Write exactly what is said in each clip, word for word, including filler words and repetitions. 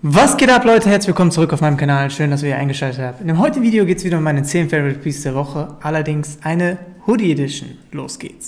Was geht ab, Leute? Herzlich willkommen zurück auf meinem Kanal. Schön, dass ihr hier eingeschaltet habt. In dem heutigen Video geht es wieder um meine zehn Favorite Pieces der Woche, allerdings eine Hoodie Edition. Los geht's.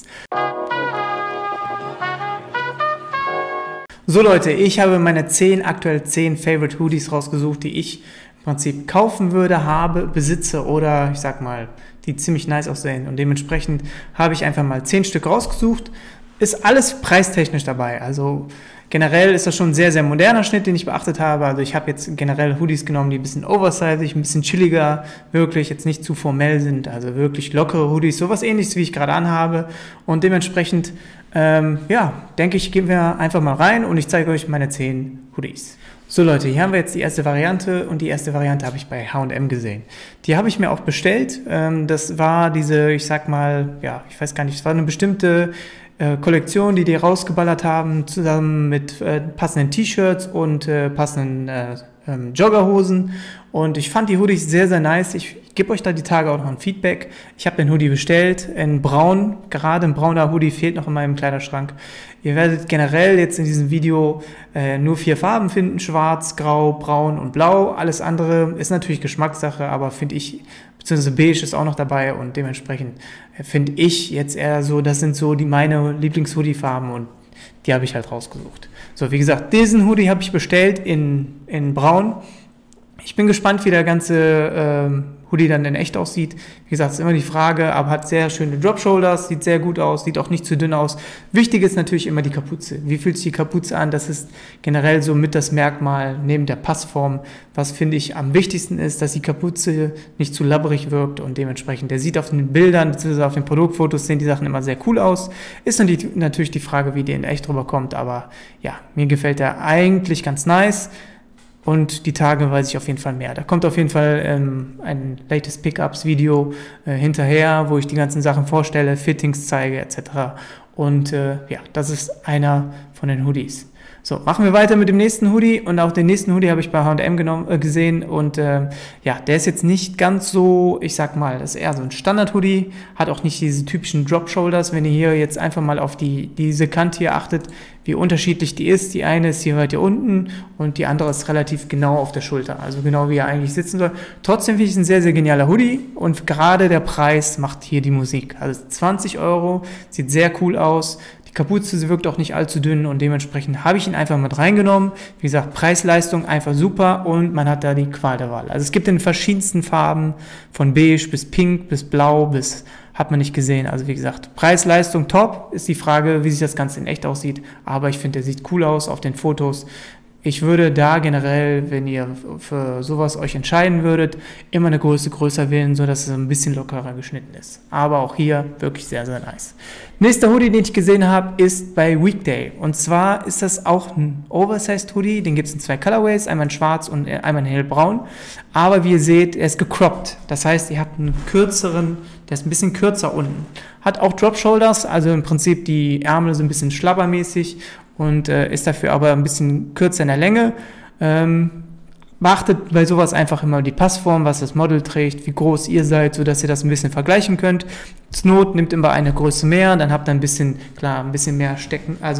So Leute, ich habe meine zehn, aktuell zehn Favorite Hoodies rausgesucht, die ich im Prinzip kaufen würde, habe, besitze oder ich sag mal, die ziemlich nice aussehen. Und dementsprechend habe ich einfach mal zehn Stück rausgesucht. Ist alles preistechnisch dabei, also generell ist das schon ein sehr, sehr moderner Schnitt, den ich beachtet habe. Also ich habe jetzt generell Hoodies genommen, die ein bisschen oversized, ein bisschen chilliger, wirklich jetzt nicht zu formell sind, also wirklich lockere Hoodies, sowas ähnliches, wie ich gerade anhabe. Und dementsprechend, ähm, ja, denke ich, gehen wir einfach mal rein und ich zeige euch meine zehn Hoodies. So Leute, hier haben wir jetzt die erste Variante und die erste Variante habe ich bei H und M gesehen. Die habe ich mir auch bestellt. Ähm, das war diese, ich sag mal, ja, ich weiß gar nicht, es war eine bestimmte Kollektion, die die rausgeballert haben, zusammen mit äh, passenden T-Shirts und äh, passenden äh, ähm, Joggerhosen. Und ich fand die Hoodies sehr, sehr nice. Ich, ich gebe euch da die Tage auch noch ein Feedback. Ich habe den Hoodie bestellt in braun. Gerade ein brauner Hoodie fehlt noch in meinem Kleiderschrank. Ihr werdet generell jetzt in diesem Video äh, nur vier Farben finden. Schwarz, Grau, Braun und Blau. Alles andere ist natürlich Geschmackssache, aber finde ich, beziehungsweise Beige ist auch noch dabei und dementsprechend finde ich jetzt eher so, das sind so die meine Lieblings-Hoodie-Farben und die habe ich halt rausgesucht. So, wie gesagt, diesen Hoodie habe ich bestellt in, in braun. Ich bin gespannt, wie der ganze ähm, Hoodie dann in echt aussieht. Wie gesagt, ist immer die Frage, aber hat sehr schöne Drop-Shoulders, sieht sehr gut aus, sieht auch nicht zu dünn aus. Wichtig ist natürlich immer die Kapuze. Wie fühlt sich die Kapuze an? Das ist generell so mit das Merkmal neben der Passform. Was finde ich am wichtigsten ist, dass die Kapuze nicht zu labberig wirkt und dementsprechend, der sieht auf den Bildern bzw. auf den Produktfotos sehen die Sachen immer sehr cool aus. Ist dann die, natürlich die Frage, wie der in echt drüber kommt, aber ja, mir gefällt der eigentlich ganz nice. Und die Tage weiß ich auf jeden Fall mehr. Da kommt auf jeden Fall ähm, ein latest Pickups Video äh, hinterher, wo ich die ganzen Sachen vorstelle, Fittings zeige et cetera. Und äh, ja, das ist einer von den Hoodies. So, machen wir weiter mit dem nächsten Hoodie und auch den nächsten Hoodie habe ich bei H und M genommen, äh, gesehen und äh, ja, der ist jetzt nicht ganz so, ich sag mal, das ist eher so ein Standard-Hoodie, hat auch nicht diese typischen Drop-Shoulders, wenn ihr hier jetzt einfach mal auf die diese Kante hier achtet, wie unterschiedlich die ist. Die eine ist hier weiter unten und die andere ist relativ genau auf der Schulter, also genau wie er eigentlich sitzen soll. Trotzdem finde ich es ein sehr, sehr genialer Hoodie und gerade der Preis macht hier die Musik. Also zwanzig Euro, sieht sehr cool aus. Kapuze wirkt auch nicht allzu dünn und dementsprechend habe ich ihn einfach mit reingenommen. Wie gesagt, Preis-Leistung einfach super und man hat da die Qual der Wahl. Also es gibt in verschiedensten Farben, von beige bis pink bis blau bis, hat man nicht gesehen. Also wie gesagt, Preis-Leistung top, ist die Frage, wie sich das Ganze in echt aussieht. Aber ich finde, der sieht cool aus auf den Fotos. Ich würde da generell, wenn ihr für sowas euch entscheiden würdet, immer eine Größe größer wählen, sodass es ein bisschen lockerer geschnitten ist. Aber auch hier wirklich sehr, sehr nice. Nächster Hoodie, den ich gesehen habe, ist bei Weekday. Und zwar ist das auch ein Oversized Hoodie. Den gibt es in zwei Colorways, einmal in schwarz und einmal in hellbraun. Aber wie ihr seht, er ist gecroppt. Das heißt, ihr habt einen kürzeren, der ist ein bisschen kürzer unten. Hat auch Drop Shoulders, also im Prinzip die Ärmel so ein bisschen schlabbermäßig und äh, ist dafür aber ein bisschen kürzer in der Länge. Ähm, beachtet bei sowas einfach immer die Passform, was das Model trägt, wie groß ihr seid, sodass ihr das ein bisschen vergleichen könnt. Zur Not nimmt immer eine Größe mehr, dann habt ihr ein bisschen, klar, ein bisschen mehr Stecken, also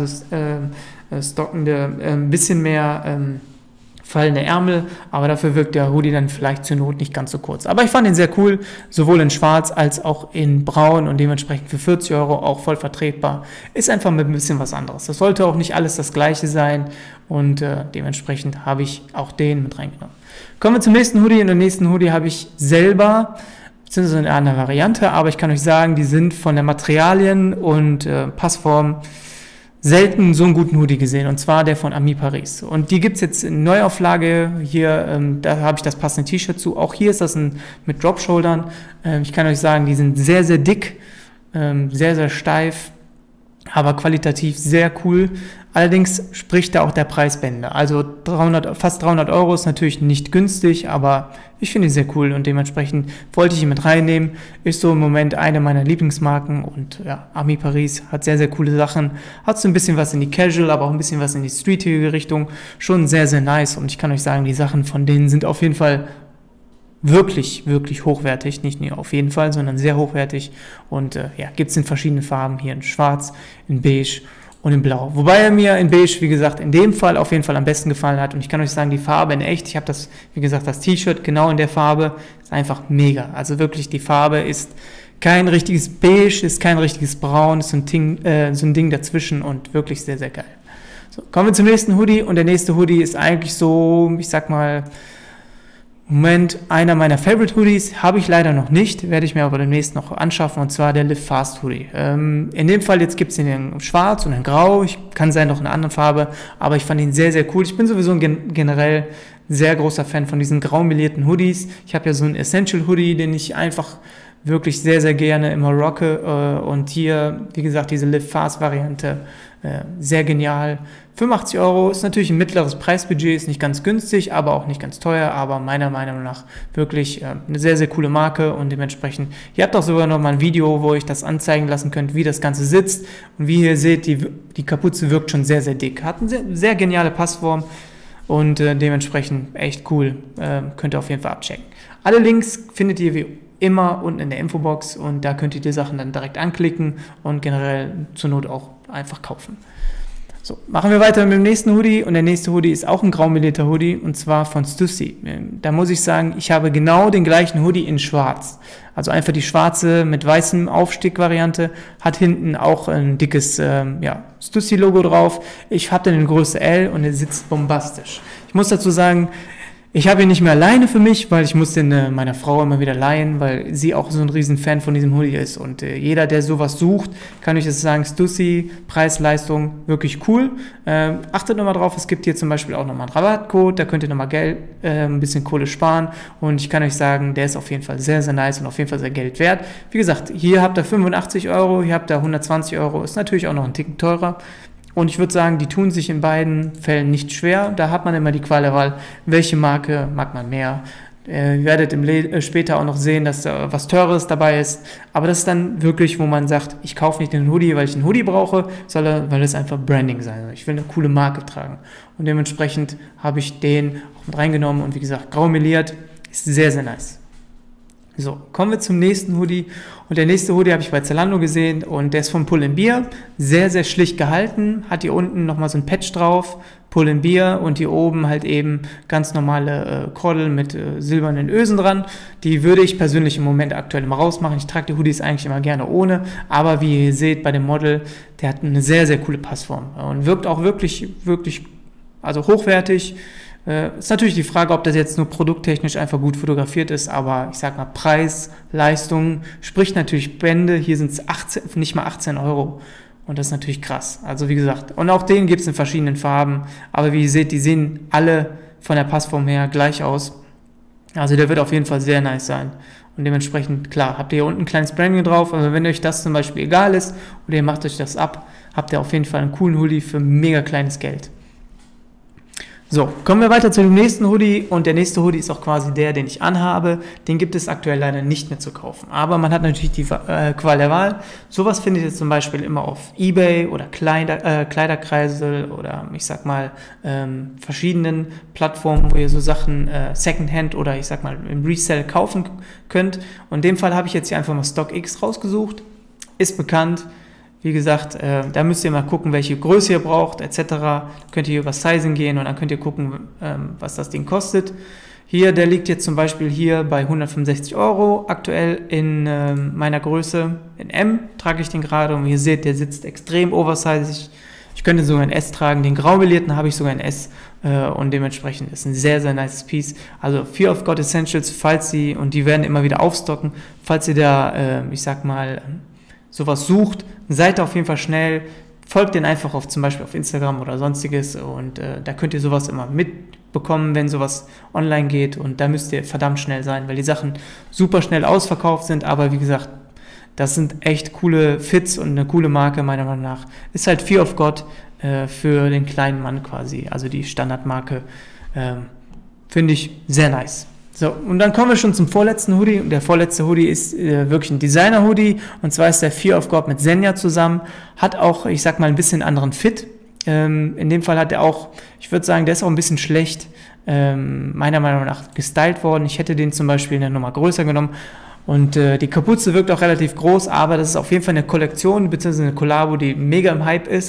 äh, stockende, äh, ein bisschen mehr ähm, fallende Ärmel, aber dafür wirkt der Hoodie dann vielleicht zur Not nicht ganz so kurz. Aber ich fand ihn sehr cool, sowohl in schwarz als auch in braun und dementsprechend für vierzig Euro auch voll vertretbar. Ist einfach mit ein bisschen was anderes. Das sollte auch nicht alles das gleiche sein und äh, dementsprechend habe ich auch den mit reingenommen. Kommen wir zum nächsten Hoodie. In dem nächsten Hoodie habe ich selber, beziehungsweise in einer Variante, aber ich kann euch sagen, die sind von der Materialien und äh, Passform selten so einen guten Hoodie gesehen, und zwar der von Ami Paris. Und die gibt's jetzt in Neuauflage hier, ähm, da habe ich das passende T-Shirt zu. Auch hier ist das ein, mit Drop-Shouldern. Ähm, ich kann euch sagen, die sind sehr, sehr dick, ähm, sehr, sehr steif, aber qualitativ sehr cool. Allerdings spricht da auch der Preisbänder. Also dreihundert, fast dreihundert Euro ist natürlich nicht günstig, aber ich finde ihn sehr cool und dementsprechend wollte ich ihn mit reinnehmen. Ist so im Moment eine meiner Lieblingsmarken und ja, Ami Paris hat sehr, sehr coole Sachen. Hat so ein bisschen was in die Casual, aber auch ein bisschen was in die streetige Richtung. Schon sehr, sehr nice und ich kann euch sagen, die Sachen von denen sind auf jeden Fall wirklich, wirklich hochwertig, nicht nur auf jeden Fall, sondern sehr hochwertig und äh, ja, gibt es in verschiedenen Farben, hier in schwarz, in beige und in Blau. Wobei er mir in Beige, wie gesagt, in dem Fall auf jeden Fall am besten gefallen hat. Und ich kann euch sagen, die Farbe in echt, ich habe das, wie gesagt, das T-Shirt genau in der Farbe, ist einfach mega. Also wirklich, die Farbe ist kein richtiges Beige, ist kein richtiges Braun, ist so ein Ding, äh, so ein Ding dazwischen und wirklich sehr, sehr geil. So, kommen wir zum nächsten Hoodie und der nächste Hoodie ist eigentlich so, ich sag mal, im Moment einer meiner Favorite Hoodies, habe ich leider noch nicht, werde ich mir aber demnächst noch anschaffen, und zwar der Live Fast Hoodie. Ähm, in dem Fall jetzt gibt es den in schwarz und in grau, ich kann sein noch in einer anderen Farbe, aber ich fand ihn sehr, sehr cool. Ich bin sowieso ein gen generell sehr großer Fan von diesen graumelierten Hoodies. Ich habe ja so einen Essential Hoodie, den ich einfach wirklich sehr, sehr gerne immer rocke, äh, und hier, wie gesagt, diese Live Fast Variante, äh, sehr genial. fünfundachtzig Euro ist natürlich ein mittleres Preisbudget, ist nicht ganz günstig, aber auch nicht ganz teuer, aber meiner Meinung nach wirklich äh, eine sehr, sehr coole Marke und dementsprechend, ihr habt auch sogar noch mal ein Video, wo ich das anzeigen lassen könnt, wie das Ganze sitzt, und wie ihr seht, die, die Kapuze wirkt schon sehr, sehr dick, hat eine sehr, sehr geniale Passform und äh, dementsprechend echt cool, äh, könnt ihr auf jeden Fall abchecken. Alle Links findet ihr wie immer unten in der Infobox und da könnt ihr die Sachen dann direkt anklicken und generell zur Not auch einfach kaufen. So, machen wir weiter mit dem nächsten Hoodie, und der nächste Hoodie ist auch ein graumelierter Hoodie, und zwar von Stussy. Da muss ich sagen, ich habe genau den gleichen Hoodie in schwarz. Also einfach die schwarze mit weißem Aufstieg-Variante, hat hinten auch ein dickes ähm, ja, Stussy-Logo drauf. Ich habe den in Größe L und er sitzt bombastisch. Ich muss dazu sagen, ich habe ihn nicht mehr alleine für mich, weil ich muss den äh, meiner Frau immer wieder leihen, weil sie auch so ein riesen Fan von diesem Hoodie ist. Und äh, jeder, der sowas sucht, kann euch das sagen, Stussy, Preis, Leistung, wirklich cool. Äh, achtet nochmal drauf, es gibt hier zum Beispiel auch nochmal einen Rabattcode, da könnt ihr nochmal Geld, äh, ein bisschen Kohle sparen. Und ich kann euch sagen, der ist auf jeden Fall sehr, sehr nice und auf jeden Fall sehr Geld wert. Wie gesagt, hier habt ihr fünfundachtzig Euro, hier habt ihr hundertzwanzig Euro, ist natürlich auch noch ein Ticken teurer. Und ich würde sagen, die tun sich in beiden Fällen nicht schwer. Da hat man immer die Qual der Wahl, welche Marke mag man mehr. Äh, ihr werdet im Le äh, später auch noch sehen, dass da was Teures dabei ist. Aber das ist dann wirklich, wo man sagt, ich kaufe nicht den Hoodie, weil ich einen Hoodie brauche, sondern weil es einfach Branding sein soll. Ich will eine coole Marke tragen. Und dementsprechend habe ich den auch mit reingenommen. Und wie gesagt, grau meliert, ist sehr, sehr nice. So, kommen wir zum nächsten Hoodie, und der nächste Hoodie habe ich bei Zalando gesehen und der ist von Pull and Bear, sehr, sehr schlicht gehalten, hat hier unten nochmal so ein Patch drauf, Pull and Bear, und hier oben halt eben ganz normale äh, Kordel mit äh, silbernen Ösen dran. Die würde ich persönlich im Moment aktuell immer rausmachen. Ich trage die Hoodies eigentlich immer gerne ohne, aber wie ihr seht bei dem Model, der hat eine sehr, sehr coole Passform und wirkt auch wirklich, wirklich, also hochwertig. Äh, ist natürlich die Frage, ob das jetzt nur produkttechnisch einfach gut fotografiert ist, aber ich sag mal, Preis, Leistung, spricht natürlich Bände. Hier sind es achtzehn, nicht mal achtzehn Euro, und das ist natürlich krass. Also wie gesagt, und auch den gibt es in verschiedenen Farben, aber wie ihr seht, die sehen alle von der Passform her gleich aus. Also der wird auf jeden Fall sehr nice sein. Und dementsprechend, klar, habt ihr hier unten ein kleines Branding drauf, also wenn euch das zum Beispiel egal ist oder ihr macht euch das ab, habt ihr auf jeden Fall einen coolen Hoodie für mega kleines Geld. So, kommen wir weiter zu dem nächsten Hoodie, und der nächste Hoodie ist auch quasi der, den ich anhabe. Den gibt es aktuell leider nicht mehr zu kaufen, aber man hat natürlich die äh, Qual der Wahl. Sowas findet ihr zum Beispiel immer auf eBay oder Kleider, äh, Kleiderkreisel oder ich sag mal ähm, verschiedenen Plattformen, wo ihr so Sachen äh, Secondhand oder ich sag mal im Resell kaufen könnt. Und in dem Fall habe ich jetzt hier einfach mal StockX rausgesucht, ist bekannt. Wie gesagt, äh, da müsst ihr mal gucken, welche Größe ihr braucht, et cetera. Könnt ihr über Sizing gehen und dann könnt ihr gucken, ähm, was das Ding kostet. Hier, der liegt jetzt zum Beispiel hier bei hundertfünfundsechzig Euro. Aktuell in äh, meiner Größe, in M, trage ich den gerade. Und wie ihr seht, der sitzt extrem oversized. Ich, ich könnte sogar ein S tragen. Den graumelierten habe ich sogar ein S. Äh, und dementsprechend ist ein sehr, sehr nice Piece. Also Fear of God Essentials, falls sie, und die werden immer wieder aufstocken, falls ihr da, äh, ich sag mal, sowas sucht, seid auf jeden Fall schnell, folgt den einfach auf zum Beispiel auf Instagram oder sonstiges, und äh, da könnt ihr sowas immer mitbekommen, wenn sowas online geht, und da müsst ihr verdammt schnell sein, weil die Sachen super schnell ausverkauft sind, aber wie gesagt, das sind echt coole Fits und eine coole Marke meiner Meinung nach. Ist halt Fear of God äh, für den kleinen Mann quasi, also die Standardmarke, äh, finde ich sehr nice. So, und dann kommen wir schon zum vorletzten Hoodie. Und der vorletzte Hoodie ist äh, wirklich ein Designer-Hoodie. Und zwar ist der Fear of God mit Senja zusammen. Hat auch, ich sag mal, ein bisschen anderen Fit. Ähm, in dem Fall hat er auch, ich würde sagen, der ist auch ein bisschen schlecht, ähm, meiner Meinung nach, gestylt worden. Ich hätte den zum Beispiel eine Nummer größer genommen. Und äh, die Kapuze wirkt auch relativ groß, aber das ist auf jeden Fall eine Kollektion bzw. eine Kollabo, die mega im Hype ist.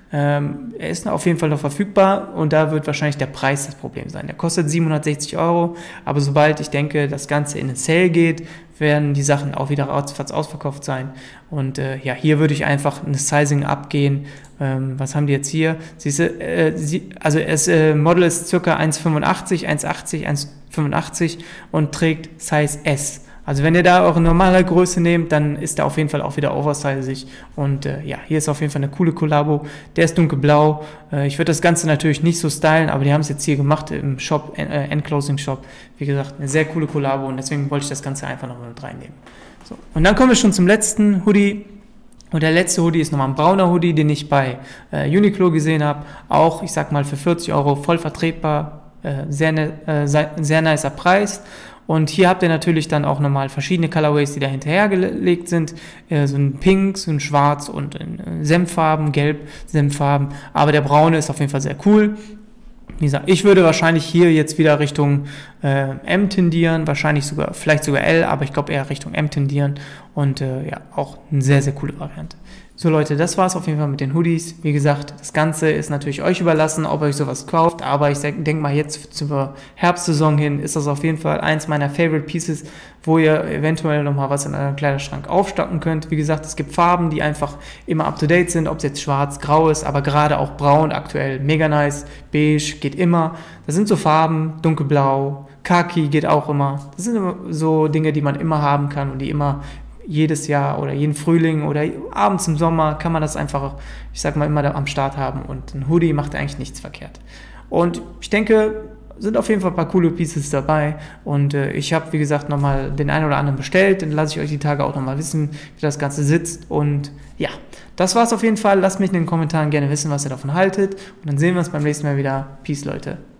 Ähm, er ist auf jeden Fall noch verfügbar und da wird wahrscheinlich der Preis das Problem sein. Der kostet siebenhundertsechzig Euro, aber sobald ich denke, das Ganze in den Sale geht, werden die Sachen auch wieder ratzfatz ausverkauft sein. Und äh, ja, hier würde ich einfach ein Sizing abgehen. Ähm, was haben die jetzt hier? Siehste, äh, sie, also das äh, Model ist ca. eins Komma fünfundachtzig, eins Komma achtzig, eins Komma fünfundachtzig und trägt Size S. Also wenn ihr da eure normale Größe nehmt, dann ist der auf jeden Fall auch wieder oversizig. Und äh, ja, hier ist auf jeden Fall eine coole Kollabo. Der ist dunkelblau. Äh, ich würde das Ganze natürlich nicht so stylen, aber die haben es jetzt hier gemacht im Shop, äh, Endclosing Shop. Wie gesagt, eine sehr coole Kollabo und deswegen wollte ich das Ganze einfach nochmal mit reinnehmen. So. Und dann kommen wir schon zum letzten Hoodie. Und der letzte Hoodie ist nochmal ein brauner Hoodie, den ich bei äh, Uniqlo gesehen habe. Auch, ich sag mal, für vierzig Euro voll vertretbar. Äh, sehr, ne, äh, sehr nicer Preis. Und hier habt ihr natürlich dann auch nochmal verschiedene Colorways, die da hinterhergelegt sind. Äh, so ein Pink, so ein Schwarz und in äh, Senffarben, Gelb, Senffarben. Aber der braune ist auf jeden Fall sehr cool. Wie gesagt, ich würde wahrscheinlich hier jetzt wieder Richtung äh, M tendieren, wahrscheinlich sogar, vielleicht sogar L, aber ich glaube eher Richtung M tendieren. Und äh, ja, auch eine sehr, sehr coole Variante. So Leute, das war's auf jeden Fall mit den Hoodies. Wie gesagt, das Ganze ist natürlich euch überlassen, ob ihr euch sowas kauft, aber ich denke mal jetzt zur Herbstsaison hin ist das auf jeden Fall eins meiner Favorite Pieces, wo ihr eventuell nochmal was in eurem Kleiderschrank aufstocken könnt. Wie gesagt, es gibt Farben, die einfach immer up to date sind, ob es jetzt schwarz, grau ist, aber gerade auch braun aktuell mega nice, beige geht immer. Das sind so Farben, dunkelblau, Khaki geht auch immer. Das sind immer so Dinge, die man immer haben kann und die immer jedes Jahr oder jeden Frühling oder abends im Sommer kann man das einfach, ich sag mal, immer da am Start haben und ein Hoodie macht eigentlich nichts verkehrt. Und ich denke, sind auf jeden Fall ein paar coole Pieces dabei und äh, ich habe, wie gesagt, nochmal den einen oder anderen bestellt, dann lasse ich euch die Tage auch nochmal wissen, wie das Ganze sitzt und ja, das war's auf jeden Fall. Lasst mich in den Kommentaren gerne wissen, was ihr davon haltet und dann sehen wir uns beim nächsten Mal wieder. Peace, Leute.